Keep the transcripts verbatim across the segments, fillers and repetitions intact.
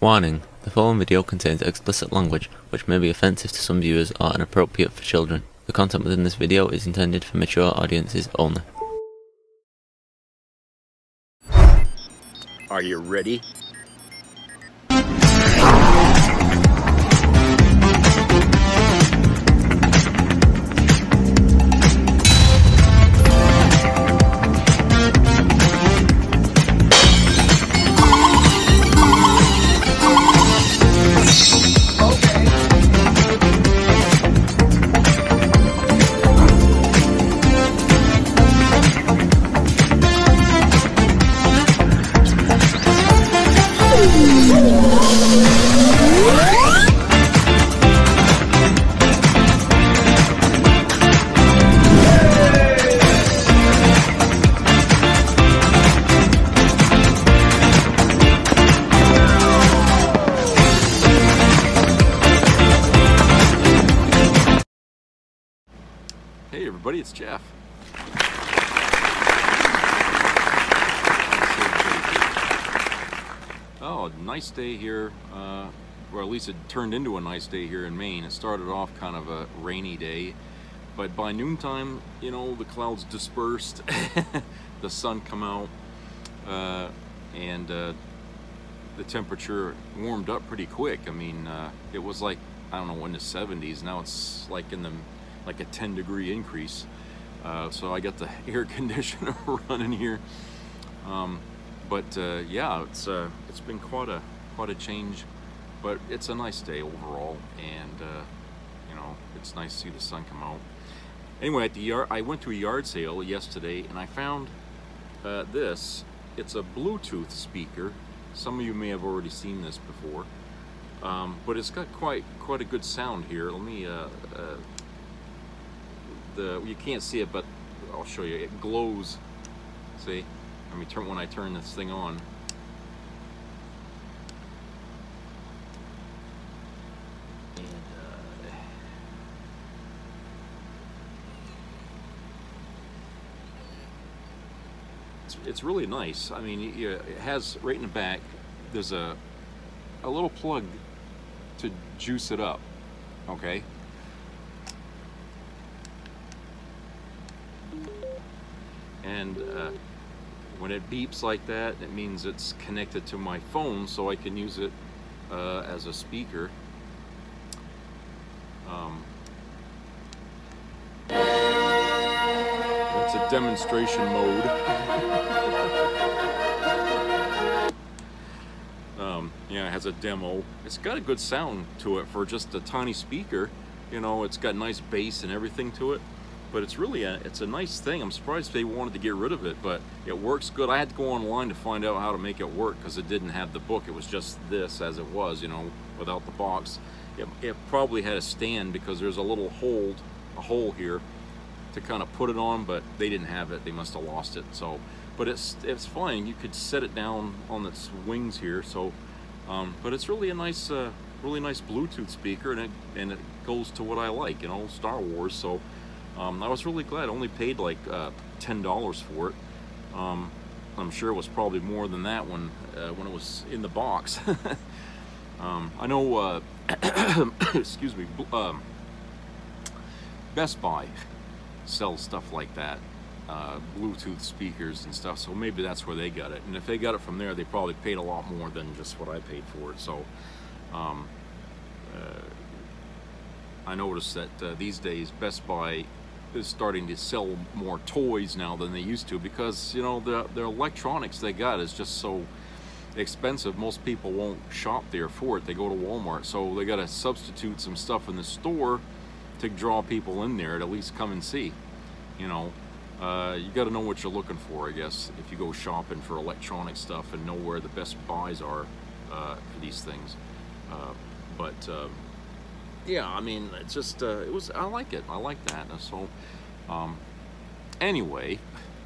Warning: the following video contains explicit language which may be offensive to some viewers or inappropriate for children. The content within this video is intended for mature audiences only. Are you ready? Hey everybody, it's Jeff. Oh, nice day here, uh, or at least it turned into a nice day here in Maine. It started off kind of a rainy day, but by noontime, you know, the clouds dispersed, the sun come out, uh, and uh, the temperature warmed up pretty quick. I mean, uh, it was like, I don't know, in the seventies. Now it's like in the like a ten degree increase. Uh, so I got the air conditioner running here. Um, but uh, yeah, it's uh, it's been quite a quite a change, but it's a nice day overall, and uh, you know, it's nice to see the sun come out. Anyway, at the yard, I went to a yard sale yesterday, and I found uh, this. It's a Bluetooth speaker. Some of you may have already seen this before, um, but it's got quite quite a good sound here. Let me. Uh, uh, The, you can't see it, but I'll show you. It glows. See? Let me turn when I turn this thing on. And uh, it's it's really nice. I mean, it has right in the back. There's a a little plug to juice it up. Okay. And uh, when it beeps like that, it means it's connected to my phone, so I can use it uh, as a speaker. Um, it's a demonstration mode. um, yeah, it has a demo. It's got a good sound to it for just a tiny speaker. You know, it's got nice bass and everything to it. But it's really a, it's a nice thing. I'm surprised they wanted to get rid of it, but it works good. I had to go online to find out how to make it work because it didn't have the book. It was just this as it was, you know, without the box. It, it probably had a stand because there's a little hold, a hole here to kind of put it on, but they didn't have it. They must have lost it. So, but it's it's fine. You could set it down on its wings here. So, um, but it's really a nice, uh, really nice Bluetooth speaker, and it and it goes to what I like, you know, Star Wars. So. Um, I was really glad. I only paid like uh, ten dollars for it. Um, I'm sure it was probably more than that when uh, when it was in the box. um, I know. Uh, excuse me. Um, Best Buy sells stuff like that, uh, Bluetooth speakers and stuff. So maybe that's where they got it. And if they got it from there, they probably paid a lot more than just what I paid for it. So. Um, uh, I noticed that uh, these days Best Buy is starting to sell more toys now than they used to, because you know the, the electronics they got is just so expensive. Most people won't shop there for it. They go to Walmart, so they got to substitute some stuff in the store to draw people in there to at least come and see. You know, uh, you got to know what you're looking for, I guess, if you go shopping for electronic stuff, and know where the best buys are uh, for these things. Uh, but uh, yeah, I mean, it's just, uh, it was, I like it. I like that. So, um, anyway,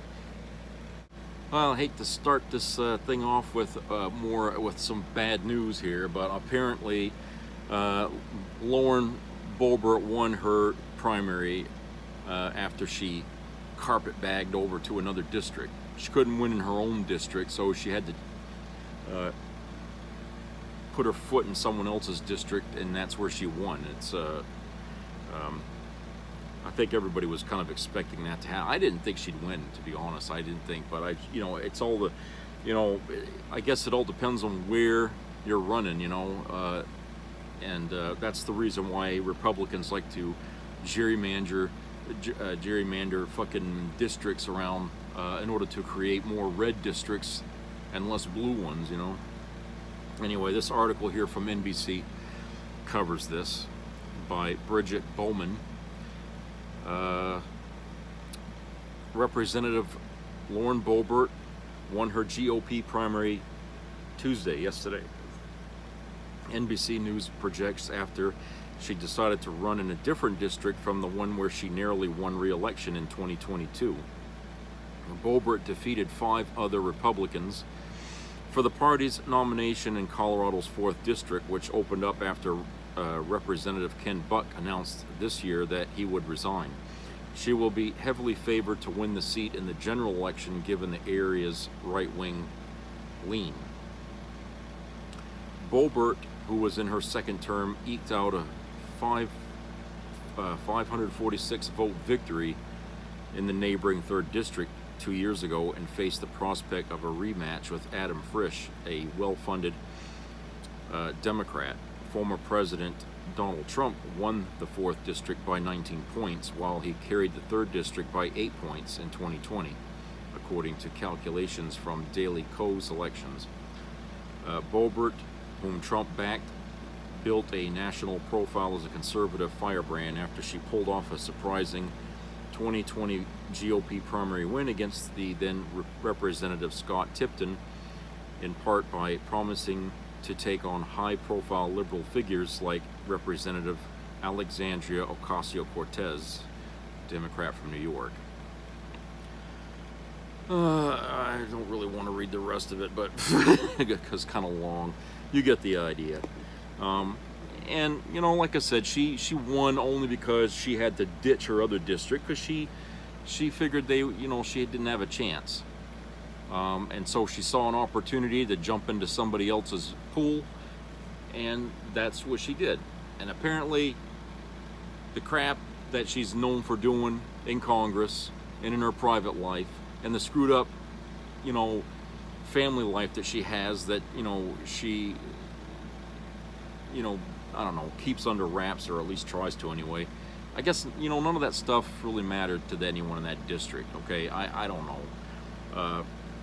well, I hate to start this uh, thing off with uh, more, with some bad news here, but apparently, uh, Lauren Boebert won her primary uh, after she carpetbagged over to another district. She couldn't win in her own district, so she had to uh, put her foot in someone else's district, and that's where she won. It's uh, um, I think everybody was kind of expecting that to happen. I didn't think she'd win, to be honest. I didn't think, but I, you know, it's all the, you know, I guess it all depends on where you're running, you know, uh, and uh, that's the reason why Republicans like to gerrymander, uh, gerrymander fucking districts around uh, in order to create more red districts and less blue ones, you know. Anyway, this article here from N B C covers this by Bridget Bowman. Uh, Representative Lauren Boebert won her G O P primary Tuesday, yesterday. N B C News projects after she decided to run in a different district from the one where she narrowly won re-election in twenty twenty-two. Boebert defeated five other Republicans for the party's nomination in Colorado's fourth district, which opened up after uh, Representative Ken Buck announced this year that he would resign. She will be heavily favored to win the seat in the general election given the area's right-wing lean. Boebert, who was in her second term, eked out a five, uh, five hundred forty-six vote victory in the neighboring third district two years ago and faced the prospect of a rematch with Adam Frisch, a well-funded uh, Democrat. Former President Donald Trump won the fourth district by nineteen points, while he carried the third district by eight points in twenty twenty, according to calculations from Daily Kos elections. Uh, Boebert, whom Trump backed, built a national profile as a conservative firebrand after she pulled off a surprising twenty twenty G O P primary win against the then Representative Scott Tipton, in part by promising to take on high-profile liberal figures like Representative Alexandria Ocasio-Cortez, Democrat from New York. Uh, I don't really want to read the rest of it, but because it's kind of long. You get the idea. Um, and, you know, like I said, she, she won only because she had to ditch her other district because she, she figured they, you know, she didn't have a chance. Um, and so she saw an opportunity to jump into somebody else's pool, and that's what she did. And apparently, the crap that she's known for doing in Congress and in her private life, and the screwed up, you know, family life that she has that, you know, she, you know, I don't know, keeps under wraps, or at least tries to anyway. I guess, you know, none of that stuff really mattered to anyone in that district, okay? I, I don't know. Uh,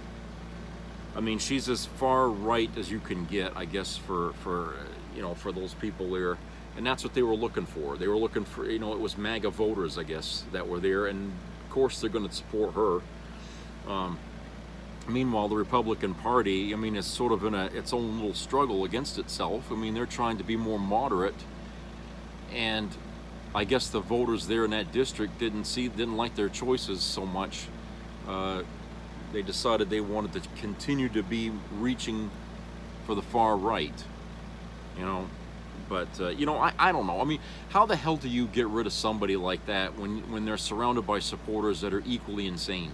I mean, she's as far right as you can get, I guess, for, for, you know, for those people there. And that's what they were looking for. They were looking for, you know, it was MAGA voters, I guess, that were there. And, of course, they're going to support her. Um, meanwhile, the Republican Party, I mean, is sort of in a, its own little struggle against itself. I mean, they're trying to be more moderate. And I guess the voters there in that district didn't see, didn't like their choices so much. Uh, they decided they wanted to continue to be reaching for the far right, you know. But, uh, you know, I, I don't know. I mean, how the hell do you get rid of somebody like that when, when they're surrounded by supporters that are equally insane?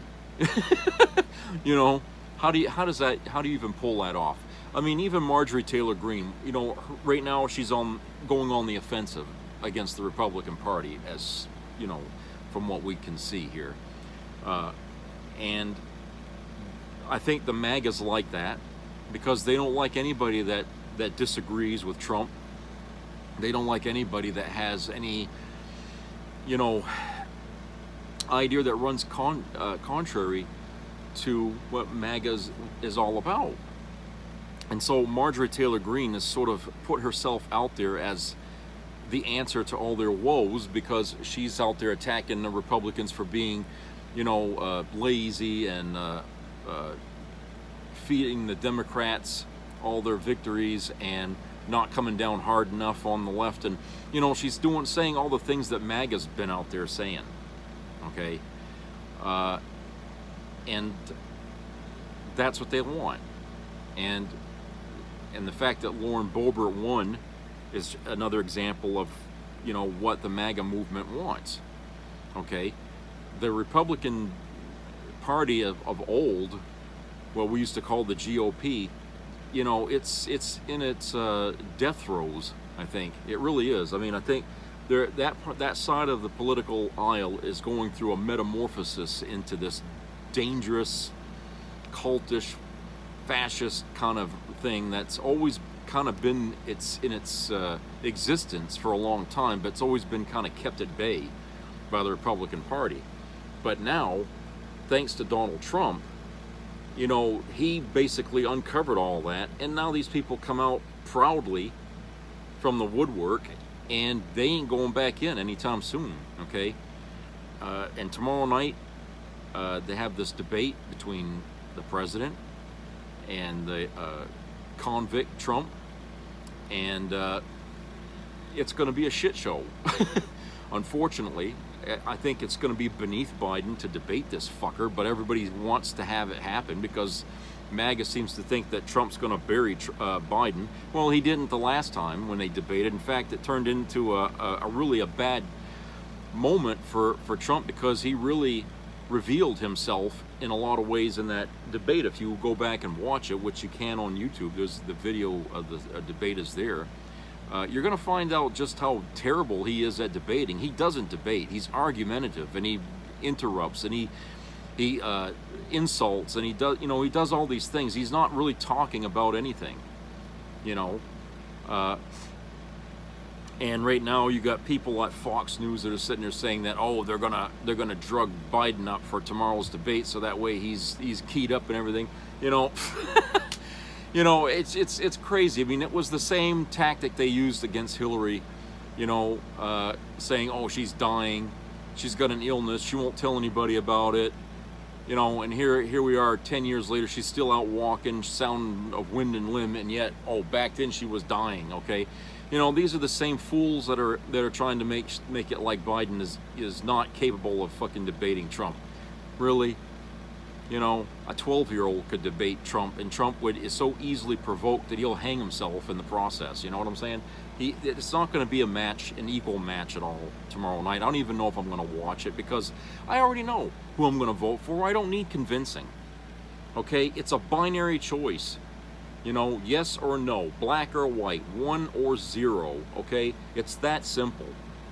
You know, how do you, how does that, how do you even pull that off? I mean, even Marjorie Taylor Greene, you know, right now she's on, going on the offensive against the Republican Party, as, you know, from what we can see here. Uh, and I think the MAGAs like that because they don't like anybody that, that disagrees with Trump. They don't like anybody that has any, you know, idea that runs con, uh, contrary to what MAGAs is all about. And so Marjorie Taylor Greene has sort of put herself out there as the answer to all their woes because she's out there attacking the Republicans for being, you know, uh, lazy and uh, uh, feeding the Democrats all their victories and not coming down hard enough on the left. And, you know, she's doing, saying all the things that MAGA's been out there saying, okay? Uh, and that's what they want. And, and the fact that Lauren Boebert won is another example of, you know, what the MAGA movement wants, okay? The Republican Party of, of old, what we used to call the G O P, you know, it's it's in its uh, death throes. I think it really is. I mean, I think there that that side of the political aisle is going through a metamorphosis into this dangerous, cultish, fascist kind of thing that's always kind of been its in its uh, existence for a long time, but it's always been kind of kept at bay by the Republican Party. But now, thanks to Donald Trump, you know, he basically uncovered all that, and now these people come out proudly from the woodwork, and they ain't going back in anytime soon, okay? Uh, and tomorrow night, uh, they have this debate between the president and the uh, convict Trump, and uh, it's going to be a shit show. Unfortunately, I think it's going to be beneath Biden to debate this fucker, but everybody wants to have it happen because MAGA seems to think that Trump's going to bury uh, Biden. Well, he didn't the last time when they debated. In fact, it turned into a, a, a really a bad moment for, for Trump because he really revealed himself in a lot of ways in that debate. If you go back and watch it, which you can on YouTube, there's the video of the uh, debate is there. Uh, you're going to find out just how terrible he is at debating. He doesn't debate. He's argumentative, and he interrupts, and he he uh, insults, and he does you know he does all these things. He's not really talking about anything, you know. Uh, and right now you got people at Fox News that are sitting there saying that oh they're gonna they're gonna drug Biden up for tomorrow's debate so that way he's he's keyed up and everything, you know. You know, it's it's it's crazy. I mean, it was the same tactic they used against Hillary, you know, uh, saying, oh, she's dying, she's got an illness, she won't tell anybody about it, you know, and here here we are ten years later, she's still out walking, sound of wind and limb, and yet, oh, back then she was dying, okay? You know, these are the same fools that are that are trying to make make it like Biden is is not capable of fucking debating Trump. Really? You know, a twelve-year-old could debate Trump, and Trump would is so easily provoked that he'll hang himself in the process. You know what I'm saying? He, it's not going to be a match, an equal match at all tomorrow night. I don't even know if I'm going to watch it because I already know who I'm going to vote for. I don't need convincing. Okay? It's a binary choice. You know, yes or no, black or white, one or zero. Okay? It's that simple.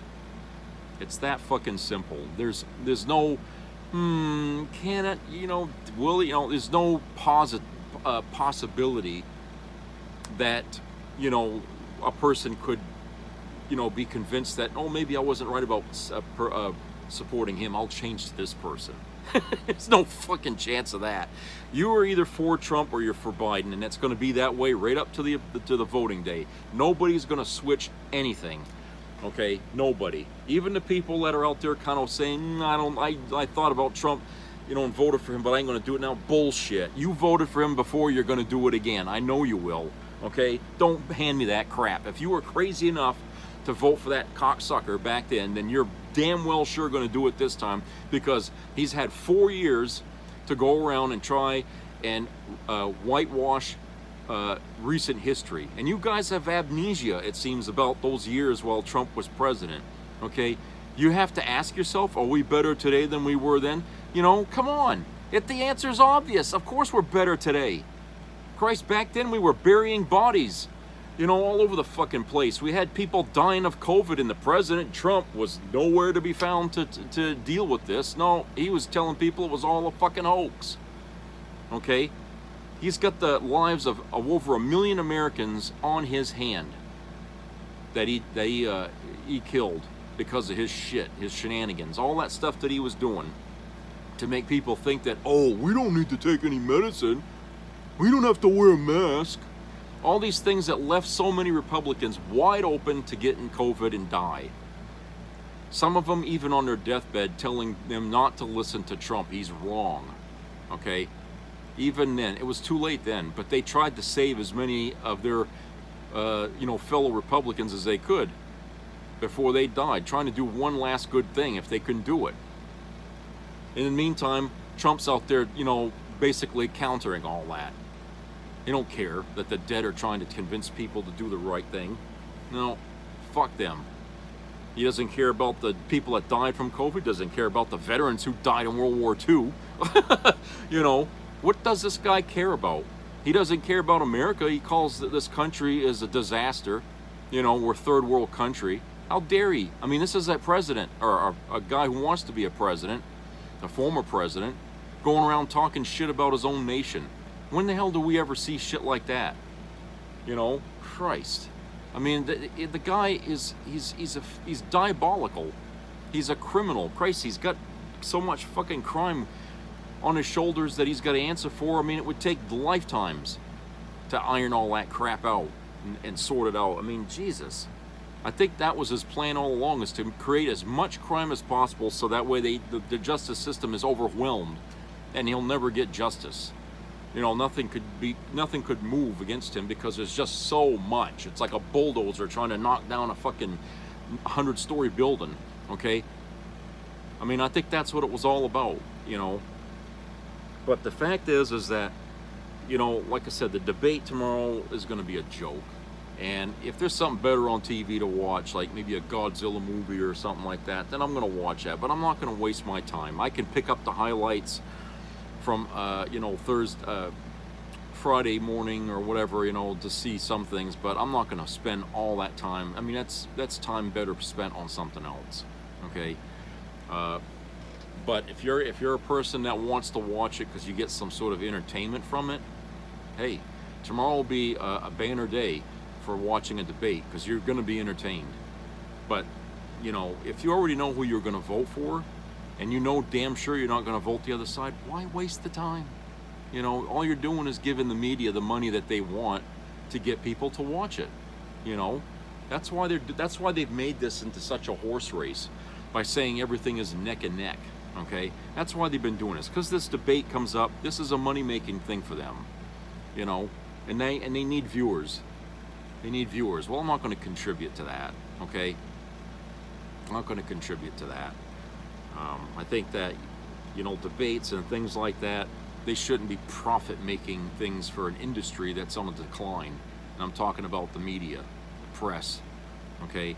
It's that fucking simple. There's there's no... Hmm, can it, you know, will, you know, there's no posit, uh, possibility that, you know, a person could, you know, be convinced that, oh, maybe I wasn't right about uh, per, uh, supporting him, I'll change to this person. There's no fucking chance of that. You are either for Trump or you're for Biden, and it's going to be that way right up to the, to the voting day. Nobody's going to switch anything. Okay, nobody. Even the people that are out there kind of saying, mm, I don't, I, I thought about Trump, you know, and voted for him, but I ain't going to do it now. Bullshit. You voted for him before, you're going to do it again. I know you will. Okay? Don't hand me that crap. If you were crazy enough to vote for that cocksucker back then, then you're damn well sure going to do it this time because he's had four years to go around and try and uh, whitewash Uh, recent history, and you guys have amnesia, it seems, about those years while Trump was president. Okay, you have to ask yourself, are we better today than we were then? You know, come on, if the answer is obvious, of course we're better today. Christ, back then we were burying bodies, you know, all over the fucking place. We had people dying of COVID, and the president Trump was nowhere to be found to, to, to deal with this. No, he was telling people it was all a fucking hoax. Okay. He's got the lives of, of over a million Americans on his hand that he that he, uh, he killed because of his shit, his shenanigans, all that stuff that he was doing to make people think that, oh, we don't need to take any medicine, we don't have to wear a mask. All these things that left so many Republicans wide open to get in COVID and die. Some of them even on their deathbed telling them not to listen to Trump. He's wrong. Okay? Even then, it was too late then, but they tried to save as many of their, uh, you know, fellow Republicans as they could before they died, trying to do one last good thing if they couldn't do it. In the meantime, Trump's out there, you know, basically countering all that. They don't care that the dead are trying to convince people to do the right thing. No, fuck them. He doesn't care about the people that died from COVID, doesn't care about the veterans who died in World War Two. You know, what does this guy care about? He doesn't care about America. He calls this country is a disaster. You know, we're a third world country. How dare he? I mean, this is a president, or a, a guy who wants to be a president, a former president, going around talking shit about his own nation. When the hell do we ever see shit like that? You know, Christ. I mean, the, the guy is, he's, he's, a, he's diabolical. He's a criminal. Christ, he's got so much fucking crime on his shoulders that he's got to answer for. I mean, it would take lifetimes to iron all that crap out and, and sort it out. I mean, Jesus. I think that was his plan all along, is to create as much crime as possible so that way they, the, the justice system is overwhelmed and he'll never get justice. You know, nothing could be, nothing could move against him because there's just so much. It's like a bulldozer trying to knock down a fucking hundred-story building, okay? I mean, I think that's what it was all about, you know? But the fact is, is that, you know, like I said, the debate tomorrow is going to be a joke. And if there's something better on T V to watch, like maybe a Godzilla movie or something like that, then I'm going to watch that. But I'm not going to waste my time. I can pick up the highlights from, uh, you know, Thursday, uh, Friday morning or whatever, you know, to see some things. But I'm not going to spend all that time. I mean, that's that's time better spent on something else. Okay. Uh, but if you're if you're a person that wants to watch it because you get some sort of entertainment from it, hey, tomorrow will be a, a banner day for watching a debate because you're going to be entertained. But, you know, if you already know who you're going to vote for and you know damn sure you're not going to vote the other side, why waste the time? You know, all you're doing is giving the media the money that they want to get people to watch it. You know, that's why they're that's why they've made this into such a horse race by saying everything is neck and neck. Okay, that's why they've been doing this, because this debate comes up. This is a money-making thing for them. You know, and they and they need viewers. They need viewers. Well, I'm not going to contribute to that, okay? I'm not going to contribute to that. Um, I think that, you know, debates and things like that, they shouldn't be profit-making things for an industry that's on a decline. And I'm talking about the media, the press, okay?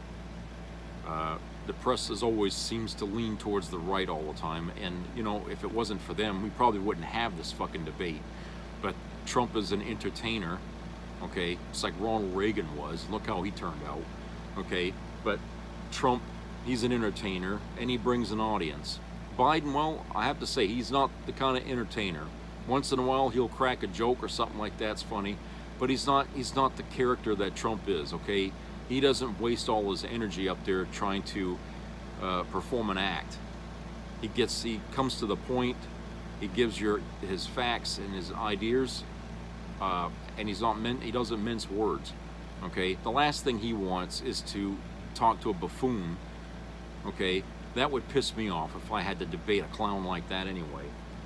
Uh, the press is always seems to lean towards the right all the time. And, you know, if it wasn't for them, we probably wouldn't have this fucking debate. But Trump is an entertainer. Okay, it's like Ronald Reagan was. Look how he turned out. Okay, but Trump, he's an entertainer and he brings an audience. Biden, well, I have to say, he's not the kind of entertainer. Once in a while, he'll crack a joke or something like that's funny, but he's not. He's not the character that Trump is. Okay, he doesn't waste all his energy up there trying to uh, perform an act. He gets. He comes to the point. He gives your his facts and his ideas. Uh, and he's not min he doesn't mince words. Okay, the last thing he wants is to talk to a buffoon. Okay, that would piss me off if I had to debate a clown like that anyway.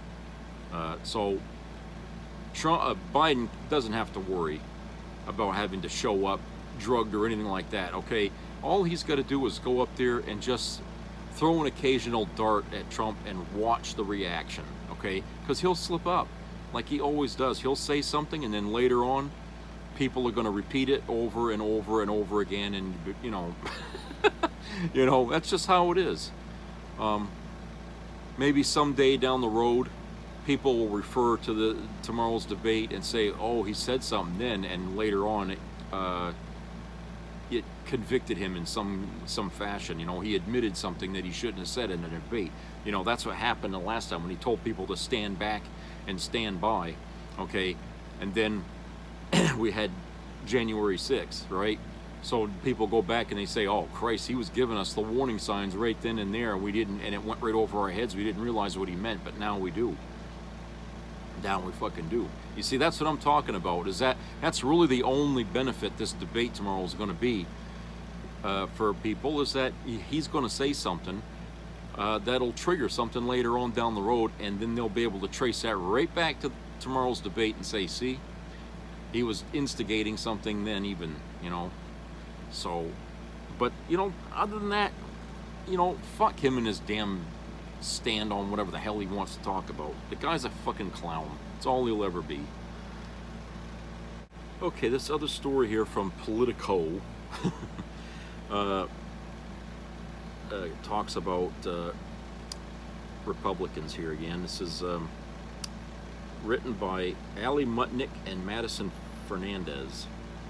Uh, so Trump, uh, Biden doesn't have to worry about having to show up drugged or anything like that. Okay, all he's got to do is go up there and just throw an occasional dart at Trump and watch the reaction. Okay, because he'll slip up. Like he always does. He'll say something and then later on people are going to repeat it over and over and over again, and you know you know, that's just how it is. Um, maybe someday down the road people will refer to the tomorrow's debate and say, oh, he said something then, and later on it, uh, it convicted him in some some fashion. You know, he admitted something that he shouldn't have said in a debate. You know, that's what happened the last time when he told people to stand back and stand by, okay? And then we had January sixth, right? So people go back and they say, oh, Christ, he was giving us the warning signs right then and there, and we didn't, and it went right over our heads. We didn't realize what he meant, but now we do. Now we fucking do. You see, that's what I'm talking about, is that that's really the only benefit this debate tomorrow is going to be uh, for people, is that he's going to say something Uh, that'll trigger something later on down the road, and then they'll be able to trace that right back to tomorrow's debate and say, see, he was instigating something then even, you know. So, but, you know, other than that, you know, fuck him and his damn stand on whatever the hell he wants to talk about. The guy's a fucking clown. That's all he'll ever be. Okay, this other story here from Politico. uh, Uh, talks about uh, Republicans here again. This is um, written by Ali Mutnick and Madison Fernandez.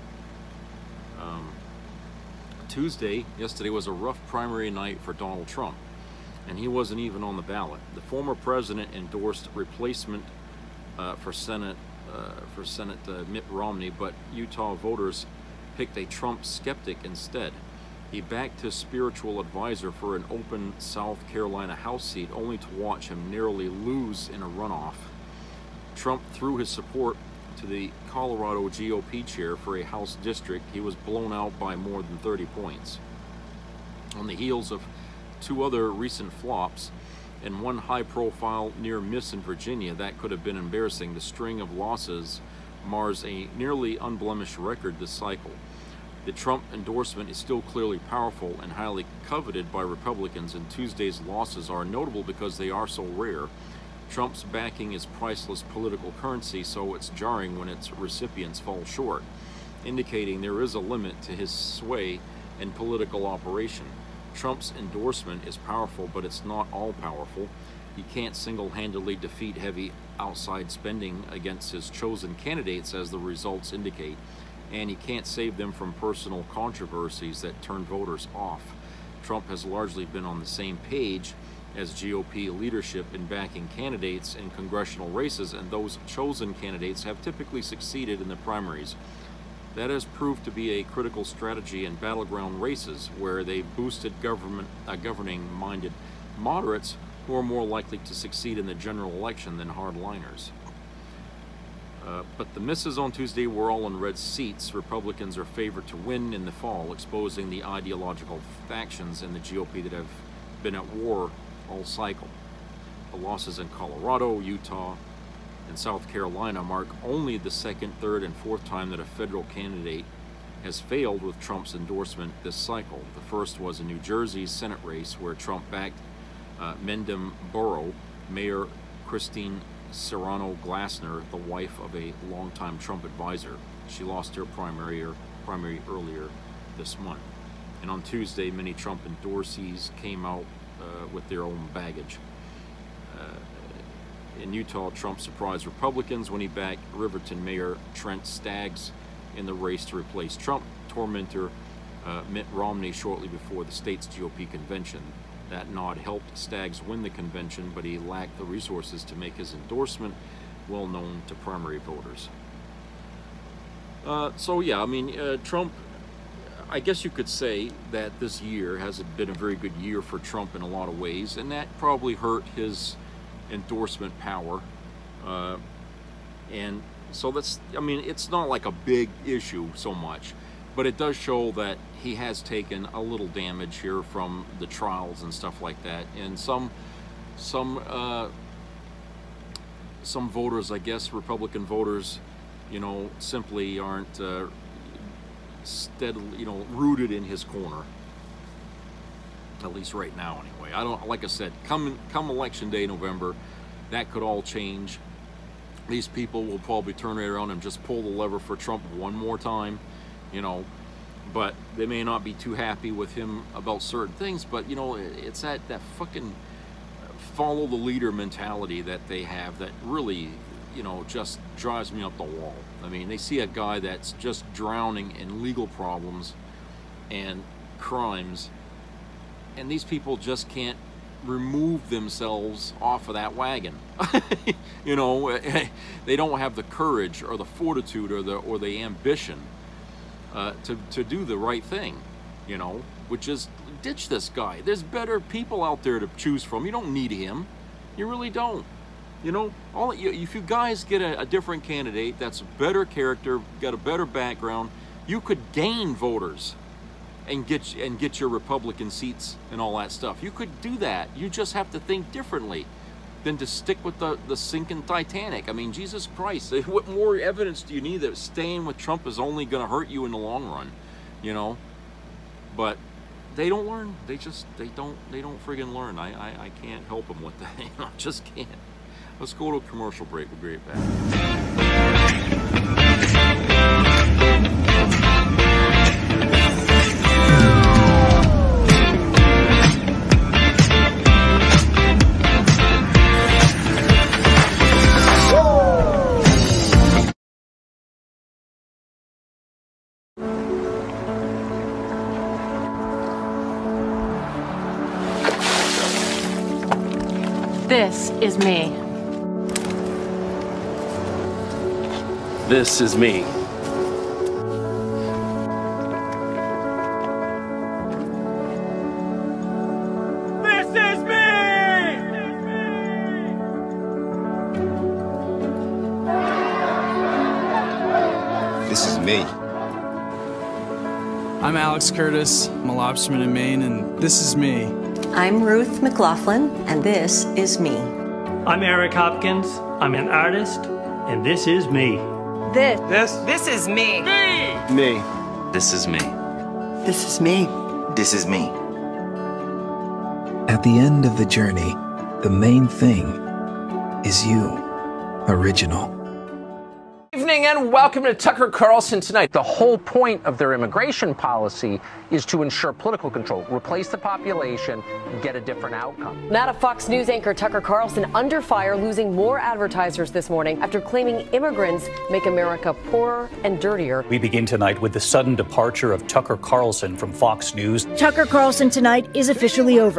Um, Tuesday, yesterday, was a rough primary night for Donald Trump, and he wasn't even on the ballot. The former president endorsed replacement uh, for Senate uh, for Senate uh, Mitt Romney, but Utah voters picked a Trump skeptic instead. He backed his spiritual advisor for an open South Carolina House seat, only to watch him narrowly lose in a runoff. Trump threw his support to the Colorado G O P chair for a House district. He was blown out by more than thirty points. On the heels of two other recent flops and one high-profile near miss in Virginia that could have been embarrassing, the string of losses mars a nearly unblemished record this cycle. The Trump endorsement is still clearly powerful and highly coveted by Republicans, and Tuesday's losses are notable because they are so rare. Trump's backing is priceless political currency, so it's jarring when its recipients fall short, indicating there is a limit to his sway and political operation. Trump's endorsement is powerful, but it's not all-powerful. He can't single-handedly defeat heavy outside spending against his chosen candidates, as the results indicate, and he can't save them from personal controversies that turn voters off. Trump has largely been on the same page as G O P leadership in backing candidates in congressional races, and those chosen candidates have typically succeeded in the primaries. That has proved to be a critical strategy in battleground races, where they boosted government, uh, governing-minded moderates who are more likely to succeed in the general election than hardliners. Uh, but the misses on Tuesday were all in red seats. Republicans are favored to win in the fall, exposing the ideological factions in the G O P that have been at war all cycle. The losses in Colorado, Utah, and South Carolina mark only the second, third, and fourth time that a federal candidate has failed with Trump's endorsement this cycle. The first was in New Jersey's Senate race, where Trump backed uh, Mendham Borough Mayor Christine Serrano Glasner, the wife of a longtime Trump advisor. She lost her primary, or primary earlier this month. And on Tuesday, many Trump endorsees came out uh, with their own baggage. Uh, in Utah, Trump surprised Republicans when he backed Riverton Mayor Trent Staggs in the race to replace Trump tormentor uh, Mitt Romney shortly before the state's G O P convention. That nod helped Staggs win the convention, but he lacked the resources to make his endorsement well known to primary voters. Uh, so yeah, I mean, uh, Trump, I guess you could say that this year has been a very good year for Trump in a lot of ways, and that probably hurt his endorsement power. Uh, and so that's, I mean, it's not like a big issue so much, but it does show that he has taken a little damage here from the trials and stuff like that. And some, some, uh, some voters, I guess, Republican voters, you know, simply aren't uh, steadily, you know, rooted in his corner. At least right now, anyway. I don't, like I said, come come election day, November, that could all change. These people will probably turn right around and just pull the lever for Trump one more time, you know. But they may not be too happy with him about certain things. But you know, it's that that fucking follow the leader mentality that they have that really, you know, just drives me up the wall. I mean, they see a guy that's just drowning in legal problems and crimes, and these people just can't remove themselves off of that wagon. You know, they don't have the courage or the fortitude or the or the ambition uh, to, to do the right thing, you know, which is ditch this guy. There's better people out there to choose from. You don't need him. You really don't. You know, all if you guys get a, a different candidate that's a better character, got a better background, you could gain voters and get and get your Republican seats and all that stuff. You could do that. You just have to think differently than to stick with the, the sinking Titanic. I mean, Jesus Christ, what more evidence do you need that staying with Trump is only going to hurt you in the long run, you know? But they don't learn. They just, they don't, they don't friggin' learn. I, I, I can't help them with that. I just can't. Let's go to a commercial break. We'll be right back. This is me. This is me. This is me! This is me. I'm Alex Curtis. I'm a lobsterman in Maine, and this is me. I'm Ruth McLaughlin, and this is me. I'm Eric Hopkins. I'm an artist, and this is me. This. This. This is me. Me! Me. This is me. This is me. This is me. At the end of the journey, the main thing is you. Original. Good evening and welcome to Tucker Carlson Tonight. The whole point of their immigration policy is to ensure political control, replace the population, get a different outcome. Now to Fox News anchor Tucker Carlson under fire, losing more advertisers this morning after claiming immigrants make America poorer and dirtier. We begin tonight with the sudden departure of Tucker Carlson from Fox News. Tucker Carlson Tonight is officially over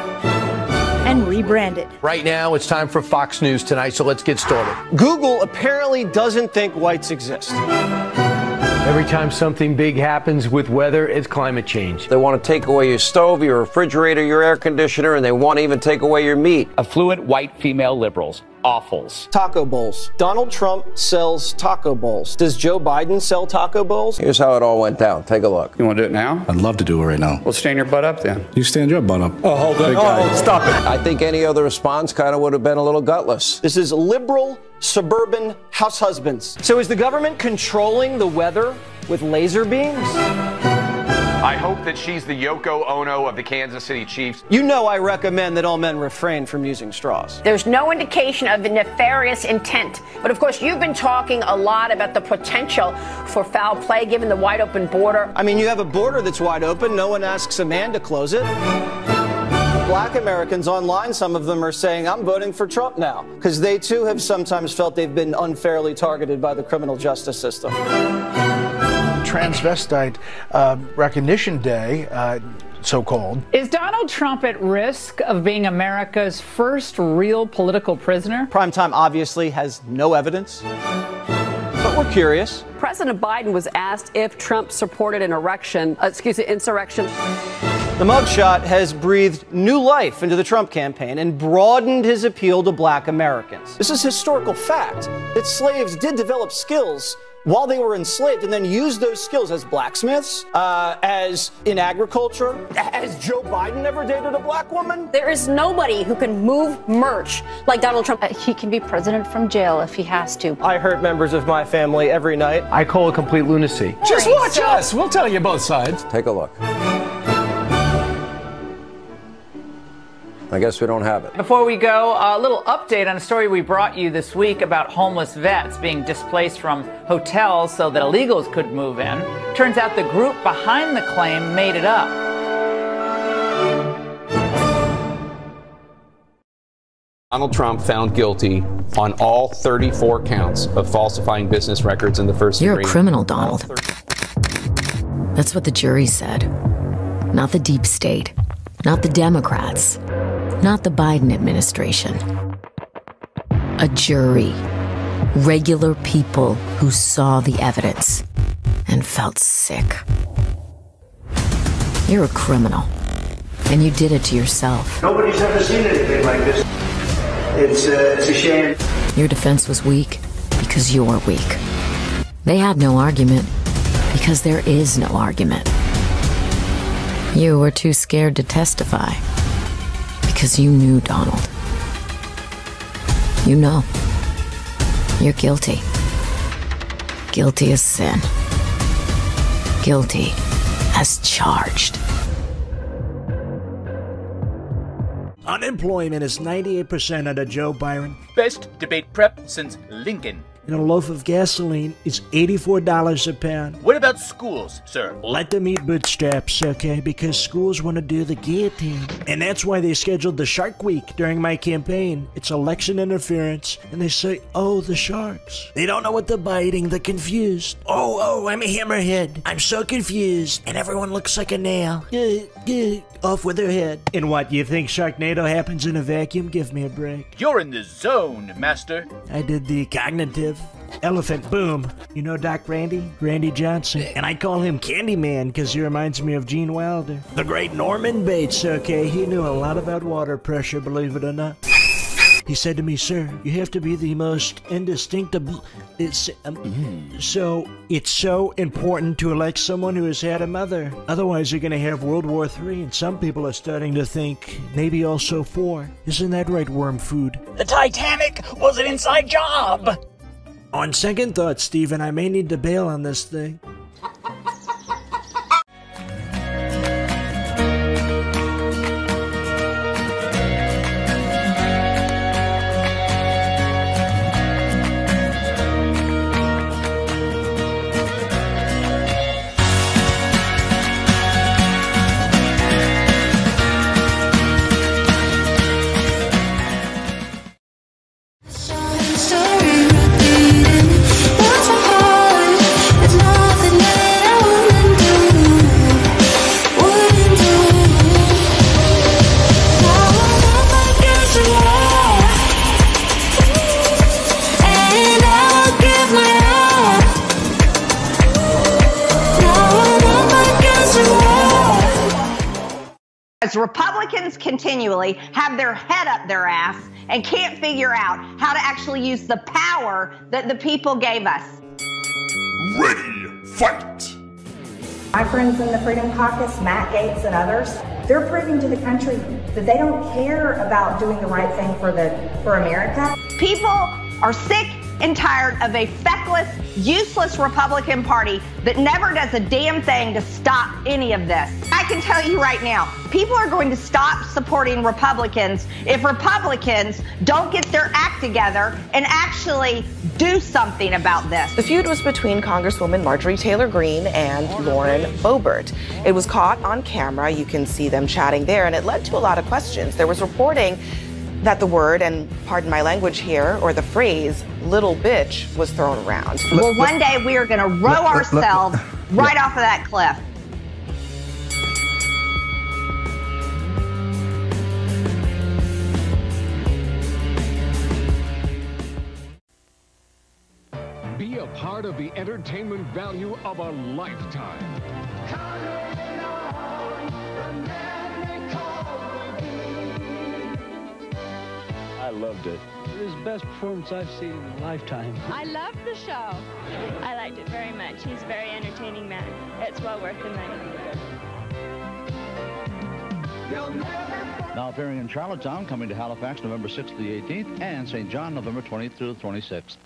and rebranded. Right now, it's time for Fox News Tonight, so let's get started. Google apparently doesn't think whites exist. Every time something big happens with weather, it's climate change. They want to take away your stove, your refrigerator, your air conditioner, and they want to even take away your meat. Affluent white female liberals. Awfuls. Taco bowls. Donald Trump sells taco bowls. Does Joe Biden sell taco bowls? Here's how it all went down. Take a look. You want to do it now? I'd love to do it right now. Well, stand your butt up then. You stand your butt up. Oh, hold on. Oh, oh, stop it. I think any other response kind of would have been a little gutless. This is liberal suburban house husbands. So is the government controlling the weather with laser beams? I hope that she's the Yoko Ono of the Kansas City Chiefs. You know I recommend that all men refrain from using straws. There's no indication of the nefarious intent. But of course, you've been talking a lot about the potential for foul play given the wide open border. I mean, you have a border that's wide open. No one asks a man to close it. Black Americans online, some of them are saying, I'm voting for Trump now, because they too have sometimes felt they've been unfairly targeted by the criminal justice system. Transvestite uh, Recognition Day, uh, so-called. Is Donald Trump at risk of being America's first real political prisoner? Primetime obviously has no evidence, but we're curious. President Biden was asked if Trump supported an erection, uh, excuse me, insurrection. The mugshot has breathed new life into the Trump campaign and broadened his appeal to black Americans. This is historical fact that slaves did develop skills while they were enslaved and then used those skills as blacksmiths, uh, as in agriculture. Has Joe Biden ever dated a black woman? There is nobody who can move merch like Donald Trump. Uh, he can be president from jail if he has to. I hurt members of my family every night. I call it complete lunacy. Just watch so us. We'll tell you both sides. Take a look. I guess we don't have it. Before we go, a little update on a story we brought you this week about homeless vets being displaced from hotels so that illegals could move in. Turns out the group behind the claim made it up. Donald Trump found guilty on all thirty-four counts of falsifying business records in the first degree. You're a criminal, Donald. That's what the jury said. Not the deep state. Not the Democrats. Not the Biden administration. A jury. Regular people who saw the evidence and felt sick. You're a criminal. And you did it to yourself. Nobody's ever seen anything like this. It's, uh, it's a shame. Your defense was weak because you're weak. They had no argument because there is no argument. You were too scared to testify because you knew Donald. You know. You're guilty. Guilty as sin. Guilty as charged. Unemployment is ninety-eight percent under Joe Biden. Best debate prep since Lincoln. and a loaf of gasoline is eighty-four dollars a pound. What about schools, sir? Let them eat bootstraps, okay? Because schools want to do the guillotine. And that's why they scheduled the Shark Week during my campaign. It's election interference, and they say, oh, the sharks. They don't know what they're biting, they're confused. Oh, oh, I'm a hammerhead. I'm so confused, and everyone looks like a nail. Yeah, yeah. Off with their head. And what, you think Sharknado happens in a vacuum? Give me a break. You're in the zone, master. I did the cognitive. Elephant boom. You know Doc Randy? Randy Johnson. And I call him Candyman because he reminds me of Gene Wilder. The great Norman Bates, okay? He knew a lot about water pressure, believe it or not. He said to me, sir, you have to be the most indistinctable. It's, um, mm. So, it's so important to elect someone who has had a mother. Otherwise, you're going to have World War Three, and some people are starting to think maybe also four. Isn't that right, worm food? The Titanic was an inside job! On second thought, Stephen, I may need to bail on this thing. Republicans continually have their head up their ass and can't figure out how to actually use the power that the people gave us. Ready, fight! My friends in the Freedom Caucus, Matt Gaetz and others, they're proving to the country that they don't care about doing the right thing for the for America. People are sick and tired of a feckless, useless Republican Party that never does a damn thing to stop any of this. I can tell you right now, people are going to stop supporting Republicans if Republicans don't get their act together and actually do something about this. The feud was between Congresswoman Marjorie Taylor Greene and Lauren Boebert. It was caught on camera. You can see them chatting there, and it led to a lot of questions. There was reporting that the word, and pardon my language here, or the phrase, little bitch, was thrown around. Well, one day we are going to row ourselves right off of that cliff. Be a part of the entertainment value of a lifetime. I loved it. It was the best performance I've seen in a lifetime. I loved the show. I liked it very much. He's a very entertaining man. It's well worth the money. Now appearing in Charlottetown, coming to Halifax November sixth to the eighteenth, and Saint John November twentieth through the twenty-sixth.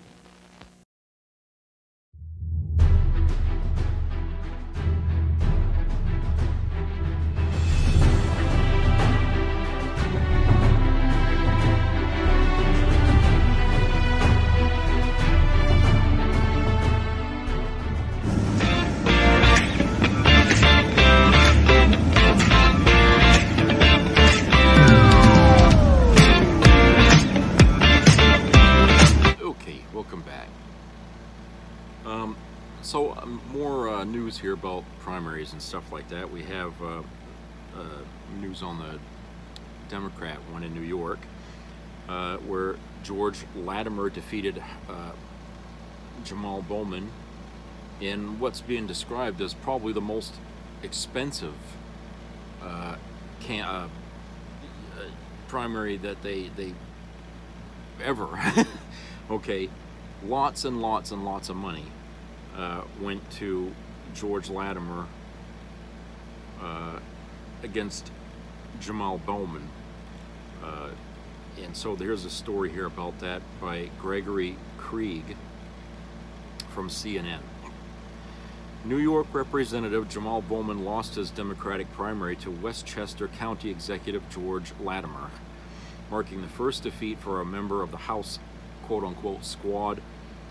So um, more uh, news here about primaries and stuff like that. We have uh, uh, news on the Democrat one in New York, uh, where George Latimer defeated uh, Jamal Bowman in what's being described as probably the most expensive uh, can uh, primary that they they ever. Okay, lots and lots and lots of money Uh, went to George Latimer uh, against Jamal Bowman. Uh, and so there's a story here about that by Gregory Krieg from C N N. New York Representative Jamal Bowman lost his Democratic primary to Westchester County Executive George Latimer, marking the first defeat for a member of the House quote-unquote squad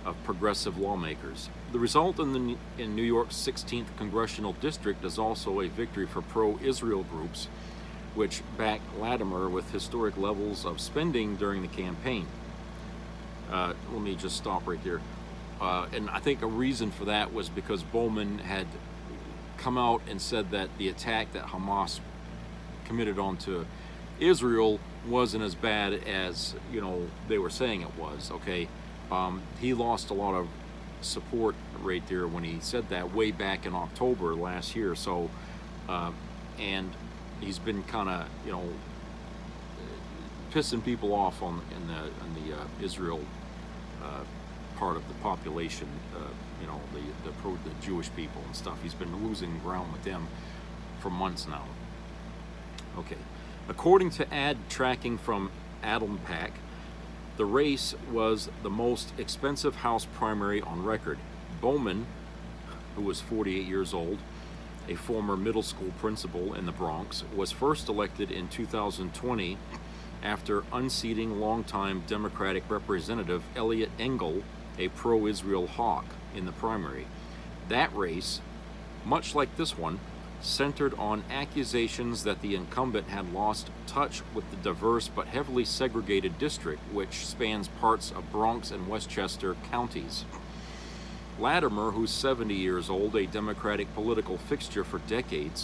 of progressive lawmakers. The result in, the, in New York's sixteenth congressional district is also a victory for pro-Israel groups, which backed Latimer with historic levels of spending during the campaign. Uh, let me just stop right there. Uh, and I think a reason for that was because Bowman had come out and said that the attack that Hamas committed onto Israel wasn't as bad as, you know, they were saying it was, okay? Um, he lost a lot of support right there when he said that way back in October last year. So, uh, and he's been kind of, you know, pissing people off on in the in the uh, Israel uh, part of the population, uh, you know, the the, pro, the Jewish people and stuff. He's been losing ground with them for months now. Okay, according to ad tracking from AdamPack, the race was the most expensive House primary on record. Bowman, who was forty-eight years old, a former middle school principal in the Bronx, was first elected in two thousand twenty after unseating longtime Democratic Representative Eliot Engel, a pro-Israel hawk, in the primary. That race, much like this one, centered on accusations that the incumbent had lost touch with the diverse but heavily segregated district, which spans parts of Bronx and Westchester counties. Latimer, who's seventy years old, a Democratic political fixture for decades,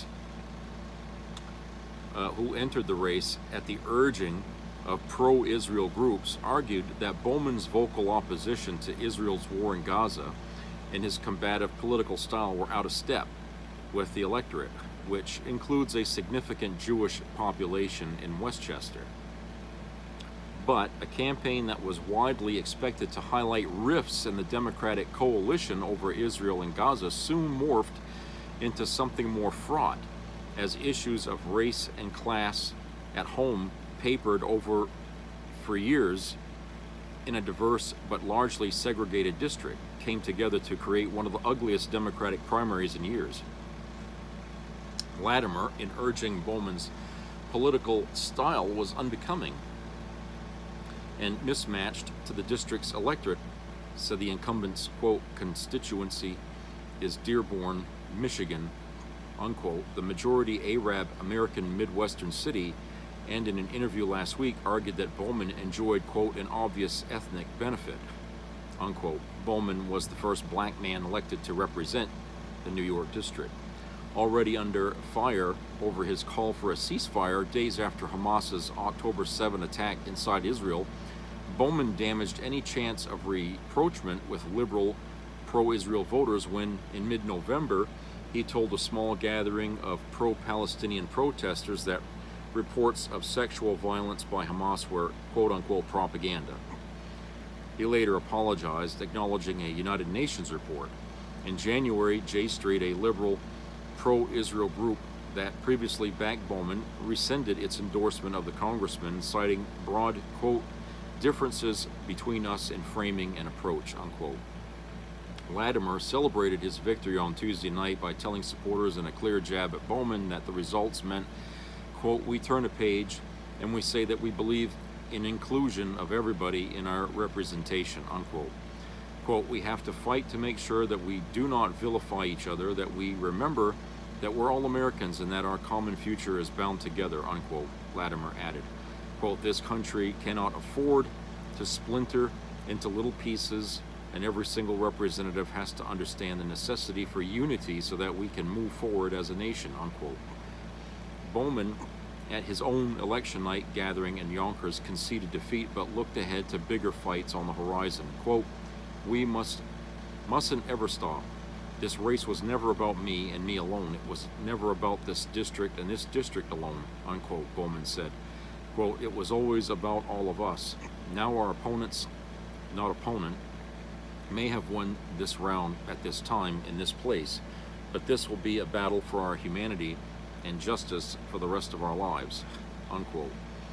uh, who entered the race at the urging of pro-Israel groups, argued that Bowman's vocal opposition to Israel's war in Gaza and his combative political style were out of step with the electorate, which includes a significant Jewish population in Westchester. But a campaign that was widely expected to highlight rifts in the Democratic coalition over Israel and Gaza soon morphed into something more fraught, as issues of race and class at home, papered over for years in a diverse but largely segregated district, came together to create one of the ugliest Democratic primaries in years. Latimer, in urging Bowman's political style, was unbecoming and mismatched to the district's electorate, said the incumbent's, quote, constituency is Dearborn, Michigan, unquote, the majority Arab American Midwestern city, and in an interview last week argued that Bowman enjoyed, quote, an obvious ethnic benefit, unquote. Bowman was the first black man elected to represent the New York district. Already under fire over his call for a ceasefire days after Hamas's October seventh attack inside Israel, Bowman damaged any chance of rapprochement with liberal pro-Israel voters when, in mid-November, he told a small gathering of pro-Palestinian protesters that reports of sexual violence by Hamas were quote-unquote propaganda. He later apologized, acknowledging a United Nations report. In January, J Street, a liberal pro-Israel group that previously backed Bowman, rescinded its endorsement of the congressman, citing broad, quote, differences between us in framing and approach, unquote. Latimer celebrated his victory on Tuesday night by telling supporters in a clear jab at Bowman that the results meant, quote, we turn a page and we say that we believe in inclusion of everybody in our representation, unquote. Quote, we have to fight to make sure that we do not vilify each other, that we remember that we're all Americans and that our common future is bound together, unquote, Latimer added. Quote, this country cannot afford to splinter into little pieces, and every single representative has to understand the necessity for unity so that we can move forward as a nation, unquote. Bowman, at his own election night gathering in Yonkers, conceded defeat but looked ahead to bigger fights on the horizon. Quote, we must, mustn't ever stop. This race was never about me and me alone. It was never about this district and this district alone, unquote, Bowman said. Quote, it was always about all of us. Now our opponents, not opponent, may have won this round at this time in this place, but this will be a battle for our humanity and justice for the rest of our lives, unquote.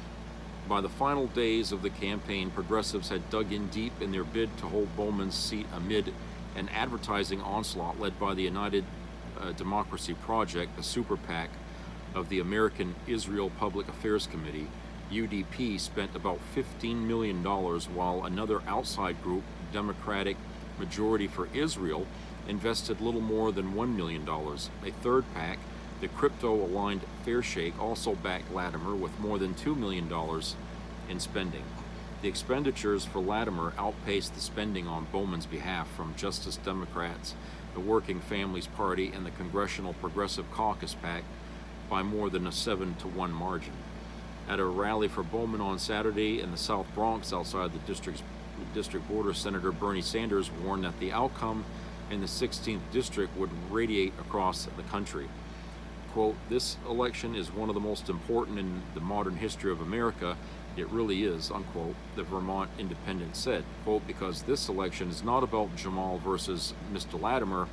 By the final days of the campaign, progressives had dug in deep in their bid to hold Bowman's seat amid an advertising onslaught led by the United uh, Democracy Project, the super PAC of the American Israel Public Affairs Committee. U D P spent about fifteen million dollars, while another outside group, Democratic Majority for Israel, invested little more than one million dollars. A third PAC, the crypto-aligned Fair Shake, also backed Latimer with more than two million dollars in spending. The expenditures for Latimer outpaced the spending on Bowman's behalf from Justice Democrats, the Working Families Party, and the Congressional Progressive Caucus PAC by more than a seven to one margin. At a rally for Bowman on Saturday in the South Bronx outside the district's district border, Senator Bernie Sanders warned that the outcome in the sixteenth district would radiate across the country. Quote, "This election is one of the most important in the modern history of America. It really is," unquote, the Vermont Independent said. Quote, "Because this election is not about Jamal versus Mister Latimer.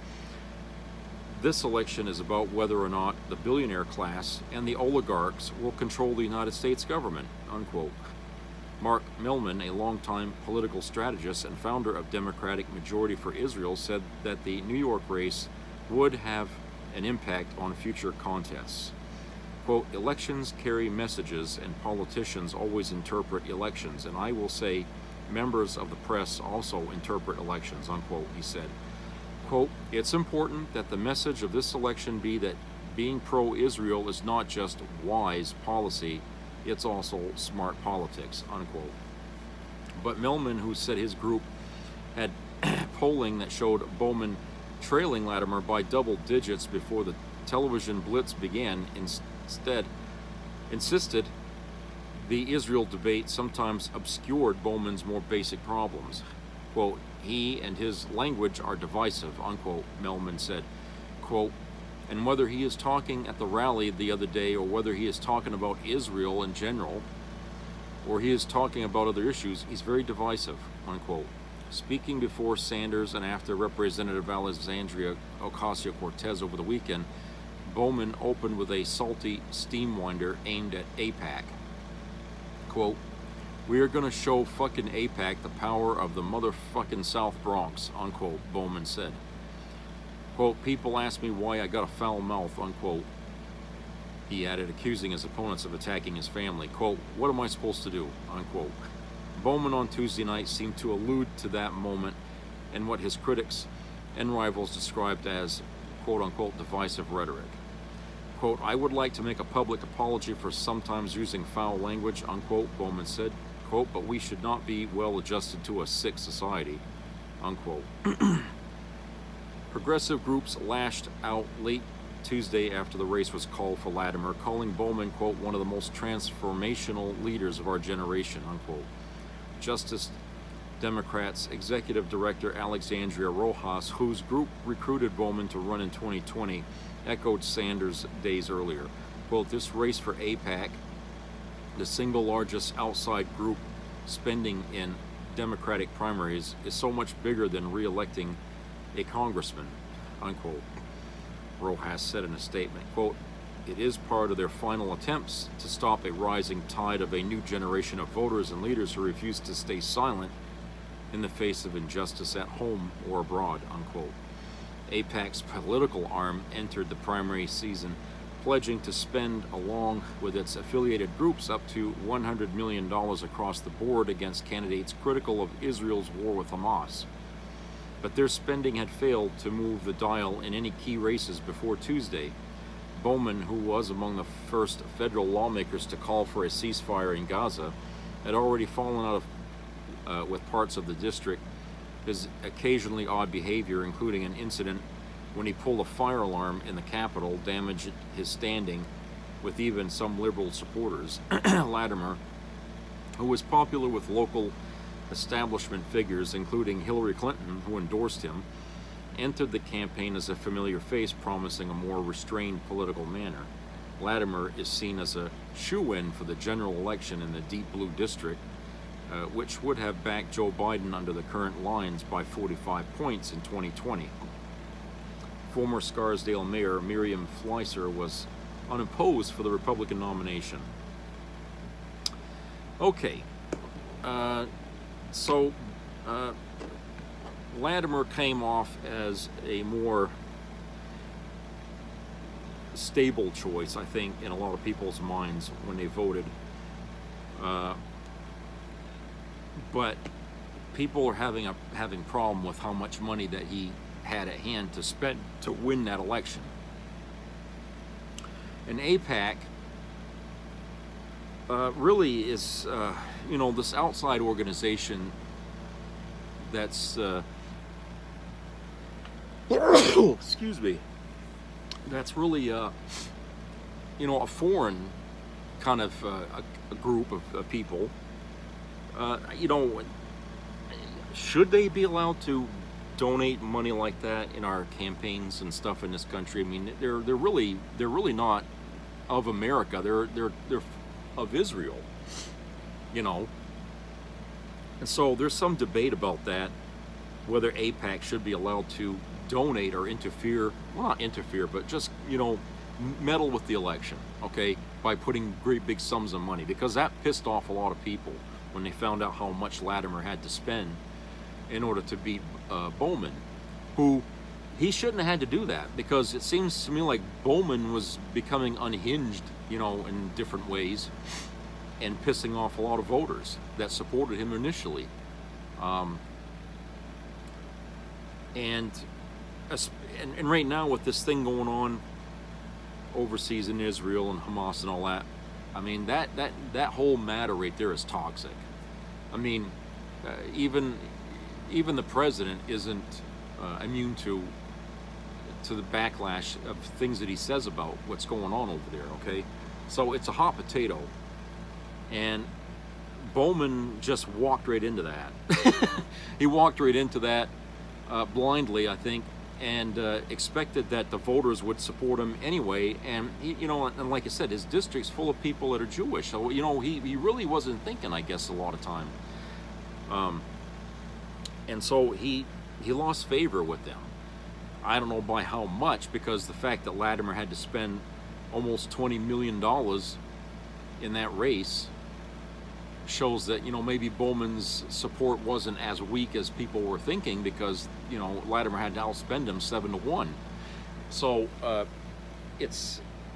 This election is about whether or not the billionaire class and the oligarchs will control the United States government," unquote. Mark Millman, a longtime political strategist and founder of Democratic Majority for Israel, said that the New York race would have an impact on future contests. Quote, "Elections carry messages and politicians always interpret elections, and I will say members of the press also interpret elections," unquote, he said. Quote, "It's important that the message of this election be that being pro-Israel is not just wise policy, it's also smart politics," unquote. But Millman, who said his group had polling that showed Bowman trailing Latimer by double digits before the television blitz began, instead insisted the Israel debate sometimes obscured Bowman's more basic problems. Quote, "He and his language are divisive," unquote, Millman said. Quote, "And whether he is talking at the rally the other day or whether he is talking about Israel in general or he is talking about other issues, he's very divisive," unquote. Speaking before Sanders and after Representative Alexandria Ocasio-Cortez over the weekend, Bowman opened with a salty steam winder aimed at AIPAC. Quote, "We are going to show fucking AIPAC the power of the motherfucking South Bronx," unquote, Bowman said. Quote, "People ask me why I got a foul mouth," unquote, he added, accusing his opponents of attacking his family. Quote, "What am I supposed to do?" unquote. Bowman on Tuesday night seemed to allude to that moment and what his critics and rivals described as quote-unquote divisive rhetoric. Quote, "I would like to make a public apology for sometimes using foul language," unquote, Bowman said. Quote, "But we should not be well adjusted to a sick society," unquote. Progressive groups lashed out late Tuesday after the race was called for Latimer, calling Bowman, quote, "one of the most transformational leaders of our generation," unquote. Justice Democrats Executive Director Alexandria Rojas, whose group recruited Bowman to run in twenty twenty, echoed Sanders days earlier. Quote, "This race for AIPAC, the single largest outside group spending in Democratic primaries, is so much bigger than re-electing a congressman," unquote, Rojas said in a statement. Quote, "It is part of their final attempts to stop a rising tide of a new generation of voters and leaders who refuse to stay silent in the face of injustice at home or abroad," unquote. AIPAC's political arm entered the primary season pledging to spend, along with its affiliated groups, up to one hundred million dollars across the board against candidates critical of Israel's war with Hamas. But their spending had failed to move the dial in any key races before Tuesday. Bowman, who was among the first federal lawmakers to call for a ceasefire in Gaza, had already fallen out of uh, with parts of the district. His occasionally odd behavior, including an incident when he pulled a fire alarm in the Capitol, damaged his standing with even some liberal supporters. Latimer, who was popular with local establishment figures, including Hillary Clinton, who endorsed him, entered the campaign as a familiar face, promising a more restrained political manner. Latimer is seen as a shoe-in for the general election in the deep blue district, uh, which would have backed Joe Biden under the current lines by forty-five points in twenty twenty. Former Scarsdale Mayor Miriam Fleischer was unopposed for the Republican nomination. Okay, uh, so uh, Latimer came off as a more stable choice, I think, in a lot of people's minds when they voted. Uh, but people are having a having problem with how much money that he had at hand to spend to win that election. And AIPAC uh, really is, uh, you know, this outside organization that's, uh, excuse me, that's really, uh, you know, a foreign kind of uh, a, a group of uh, people. Uh, you know, should they be allowed to donate money like that in our campaigns and stuff in this country? I mean, they're they're really they're really not of America. They're they're they're of Israel, you know. And so there's some debate about that, whether AIPAC should be allowed to donate or interfere. Well, not interfere, but just, you know, meddle with the election, okay, by putting great big sums of money, because that pissed off a lot of people when they found out how much Latimer had to spend in order to beat uh, Bowman, who he shouldn't have had to do that, because it seems to me like Bowman was becoming unhinged, you know, in different ways, and pissing off a lot of voters that supported him initially. Um, and, and and right now with this thing going on overseas in Israel and Hamas and all that, I mean, that that that whole matter right there is toxic. I mean, uh, even even the president isn't uh, immune to to the backlash of things that he says about what's going on over there. Okay, so it's a hot potato, and Bowman just walked right into that. He walked right into that uh, blindly, I think, and uh, expected that the voters would support him anyway. And he, you know, and like I said, his district's full of people that are Jewish, so you know, he, he really wasn't thinking, I guess, a lot of time. Um, and so he he lost favor with them. I don't know by how much, because the fact that Latimer had to spend almost twenty million dollars in that race shows that, you know, maybe Bowman's support wasn't as weak as people were thinking, because, you know, Latimer had to outspend him seven to one. So uh, it's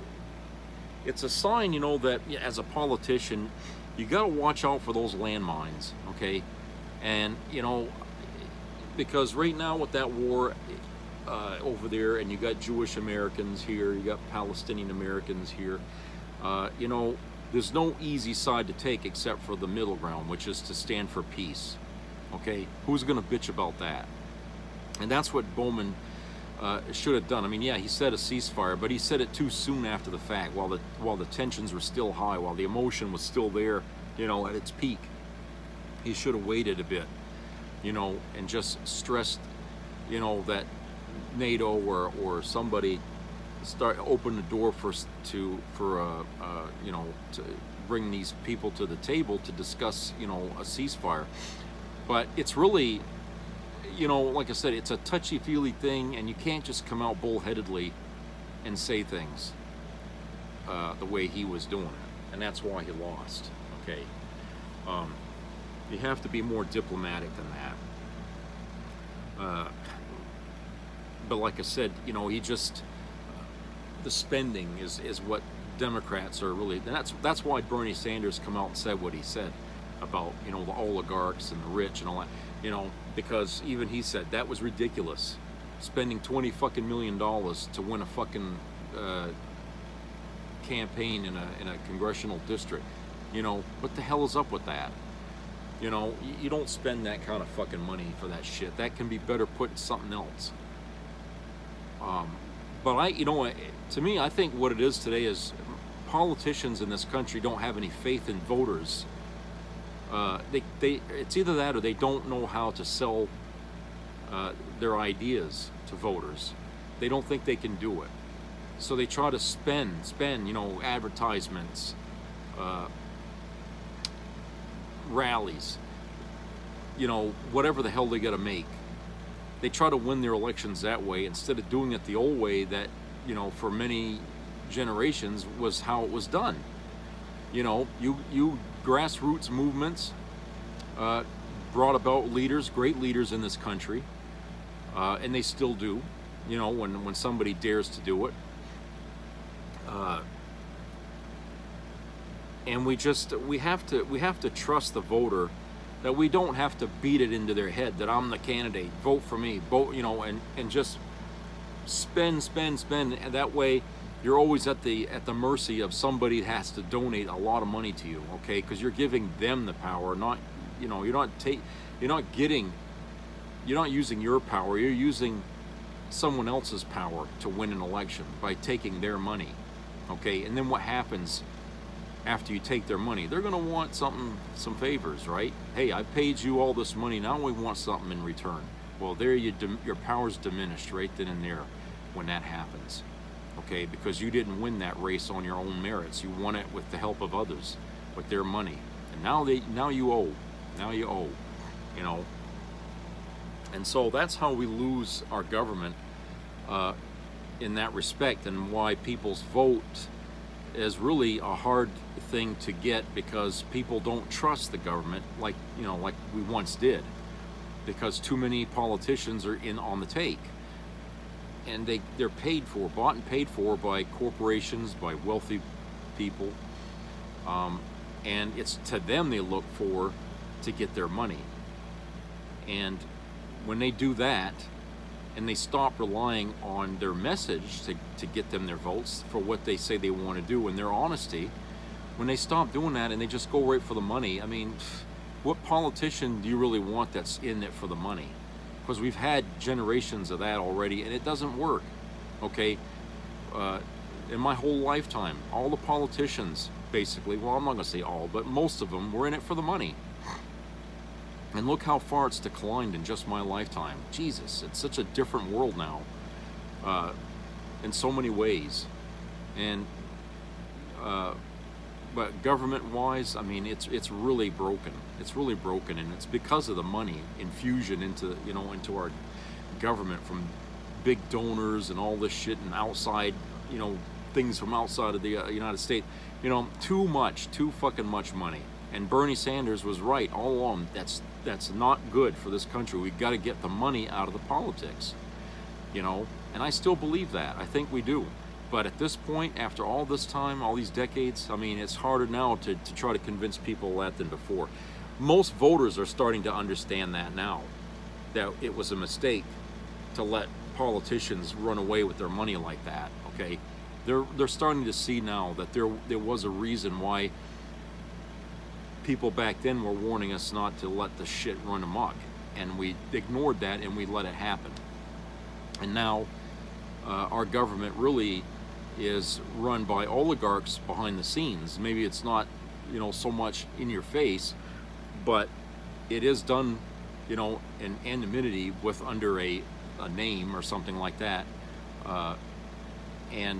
it's a sign, you know, that as a politician, you got to watch out for those landmines, okay? And, you know, because right now with that war uh, over there, and you got Jewish Americans here, you got Palestinian Americans here, uh, you know, there's no easy side to take except for the middle ground, which is to stand for peace. Okay, who's going to bitch about that? And that's what Bowman uh, should have done. I mean, yeah, he said a ceasefire, but he said it too soon after the fact, while the while the tensions were still high, while the emotion was still there, you know, at its peak. He should have waited a bit, you know, and just stressed, you know, that NATO or or somebody start open the door for to for uh, uh, you know, to bring these people to the table to discuss, you know, a ceasefire. But it's really, you know, like I said, it's a touchy-feely thing, and you can't just come out bullheadedly and say things uh, the way he was doing it, and that's why he lost. Okay, um, you have to be more diplomatic than that. Uh, but like I said, you know, he just. The spending is, is what Democrats are really, and that's that's why Bernie Sanders come out and said what he said about, you know, the oligarchs and the rich and all that, you know, because even he said that was ridiculous, spending twenty fucking million dollars to win a fucking uh, campaign in a in a congressional district. You know, what the hell is up with that? You know, you, you don't spend that kind of fucking money for that shit. That can be better put in something else. Um. But I, you know, to me, I think what it is today is politicians in this country don't have any faith in voters. Uh, they, they, it's either that or they don't know how to sell uh, their ideas to voters. They don't think they can do it. So they try to spend, spend, you know, advertisements, uh, rallies, you know, whatever the hell they got to make. They try to win their elections that way instead of doing it the old way that, you know, for many generations was how it was done. You know, you, you grassroots movements uh, brought about leaders, great leaders in this country, uh, and they still do, you know, when, when somebody dares to do it. Uh, and we just, we have to, we have to trust the voter that we don't have to beat it into their head that I'm the candidate, vote for me, vote, you know, and, and just spend, spend, spend. And that way you're always at the at the mercy of somebody that has to donate a lot of money to you, okay? Because you're giving them the power, not, you know, you're not take, you're not getting, you're not using your power, you're using someone else's power to win an election by taking their money, okay? And then what happens after you take their money? They're gonna want something, some favors, right? Hey, I paid you all this money, now we want something in return. Well, there you, your power's diminished right then and there when that happens, okay? Because you didn't win that race on your own merits. You won it with the help of others, with their money. And now they, now you owe, now you owe, you know? And so that's how we lose our government uh, in that respect, and why people's vote is really a hard thing to get, because people don't trust the government like, you know, like we once did, because too many politicians are in on the take, and they they're paid for, bought and paid for by corporations, by wealthy people, um, and it's to them they look for to get their money. And when they do that, and they stop relying on their message to, to get them their votes for what they say they want to do and their honesty, when they stop doing that and they just go right for the money, I mean, what politician do you really want that's in it for the money? Because we've had generations of that already, and it doesn't work, okay? Uh, in my whole lifetime, all the politicians, basically, well, I'm not going to say all, but most of them were in it for the money. And look how far it's declined in just my lifetime. Jesus, it's such a different world now, uh, in so many ways. And uh, but government-wise, I mean, it's it's really broken. It's really broken, and it's because of the money infusion into you know into our government from big donors and all this shit, and outside, you know, things from outside of the uh, United States. You know, too much, too fucking much money. And Bernie Sanders was right all along. That's that's not good for this country. We've got to get the money out of the politics, you know. And I still believe that. I think we do. But at this point, after all this time, all these decades, I mean, it's harder now to, to try to convince people that than before. Most voters are starting to understand that now, that it was a mistake to let politicians run away with their money like that, okay? They're, they're starting to see now that there, there was a reason why people back then were warning us not to let the shit run amok, and we ignored that and we let it happen. And now uh, our government really is run by oligarchs behind the scenes. Maybe it's not, you know, so much in your face, but it is done, you know, in anonymity with under a, a name or something like that, uh, and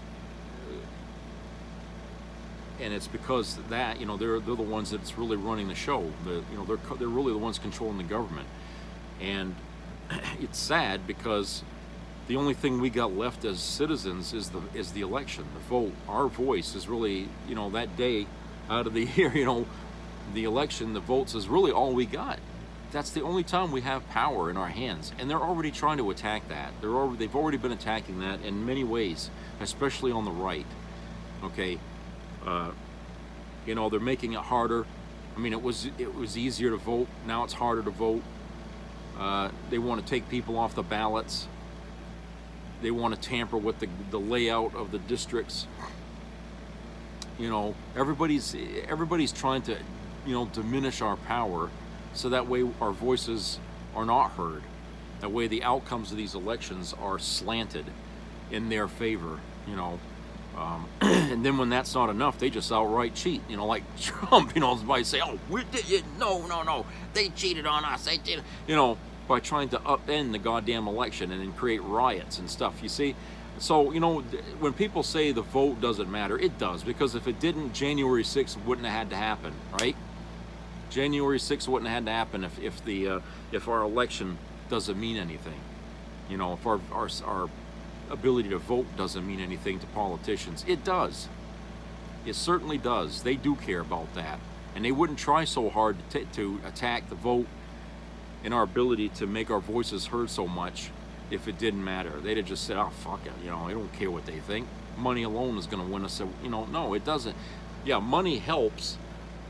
and it's because that, you know, they're they're the ones that's really running the show. The you know they're they're really the ones controlling the government, and it's sad because the only thing we got left as citizens is the is the election, the vote. Our voice is really, you know, that day out of the year, you know, the election, the votes is really all we got. That's the only time we have power in our hands, and they're already trying to attack that. They're already, they've already been attacking that in many ways, especially on the right. Okay. Uh, you know, they're making it harder. I mean, it was it was easier to vote. Now it's harder to vote. Uh, they want to take people off the ballots. They want to tamper with the, the layout of the districts. You know, everybody's everybody's trying to, you know, diminish our power, so that way our voices are not heard. That way the outcomes of these elections are slanted in their favor. You know. Um, and then when that's not enough, they just outright cheat. You know, like Trump, you know, by say, oh, we did it. No, no, no. They cheated on us. They did, you know, by trying to upend the goddamn election and then create riots and stuff, you see? So, you know, when people say the vote doesn't matter, it does. Because if it didn't, January sixth wouldn't have had to happen, right? January sixth wouldn't have had to happen if, if, the, uh, if our election doesn't mean anything. You know, if our, our, our ability to vote doesn't mean anything to politicians. It does. It certainly does. They do care about that. And they wouldn't try so hard to, to attack the vote and our ability to make our voices heard so much if it didn't matter. They'd have just said, oh, fuck it. You know, I don't care what they think. Money alone is going to win us. A, you know, no, it doesn't. Yeah, money helps,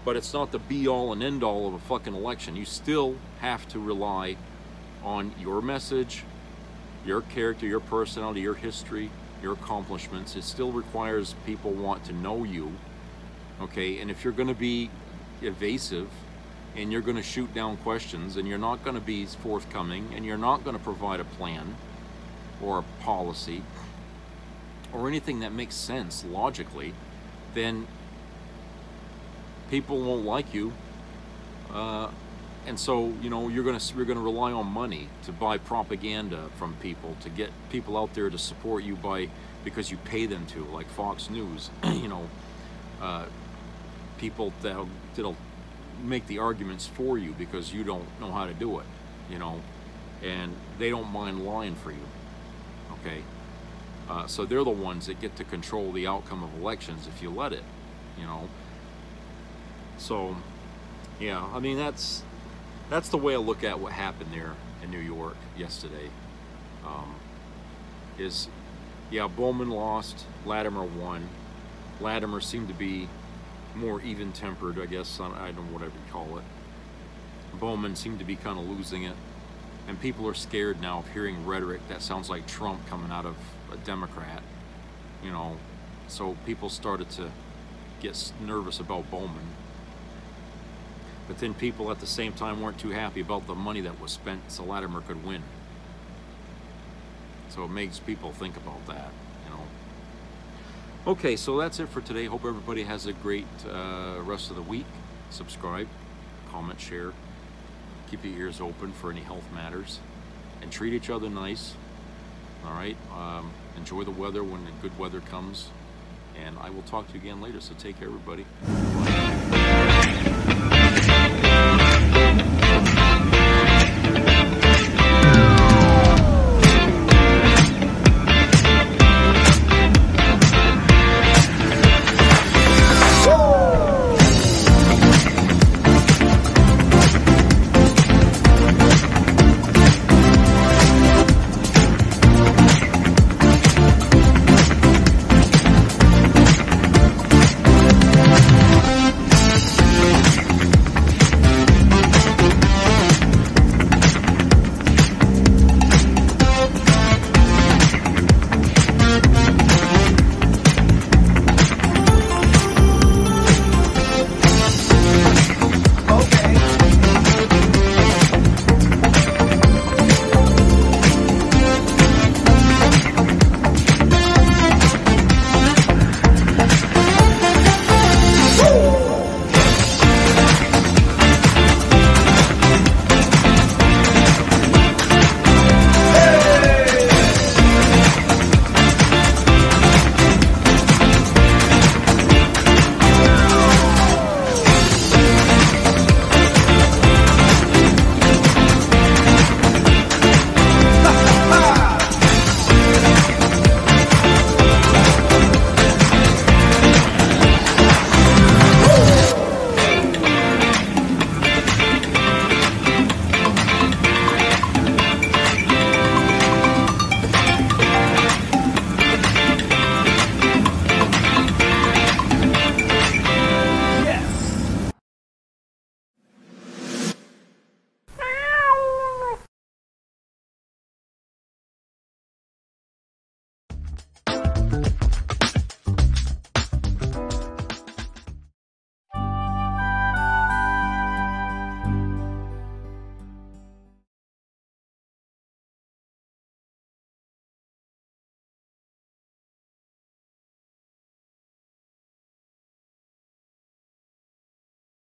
but it's not the be-all and end-all of a fucking election. You still have to rely on your message, your character, your personality, your history, your accomplishments. It still requires people want to know you, okay? And if you're going to be evasive and you're going to shoot down questions and you're not going to be forthcoming and you're not going to provide a plan or a policy or anything that makes sense logically, then people won't like you. Uh, and so, you know, you're going to you're going to rely on money to buy propaganda from people, to get people out there to support you by because you pay them to, like Fox News, you know, uh, people that'll, that'll make the arguments for you because you don't know how to do it, you know, and they don't mind lying for you, okay? Uh, so they're the ones that get to control the outcome of elections if you let it, you know. So, yeah, I mean, that's that's the way I look at what happened there in New York yesterday. Um, is, yeah, Bowman lost, Latimer won. Latimer seemed to be more even-tempered, I guess, I don't know, whatever you call it. Bowman seemed to be kind of losing it. And people are scared now of hearing rhetoric that sounds like Trump coming out of a Democrat, you know. So people started to get nervous about Bowman. But then people at the same time weren't too happy about the money that was spent so Latimer could win. So it makes people think about that, you know. Okay, so that's it for today. Hope everybody has a great uh, rest of the week. Subscribe, comment, share. Keep your ears open for any health matters. And treat each other nice. All right? Um, enjoy the weather when the good weather comes. And I will talk to you again later, so take care, everybody.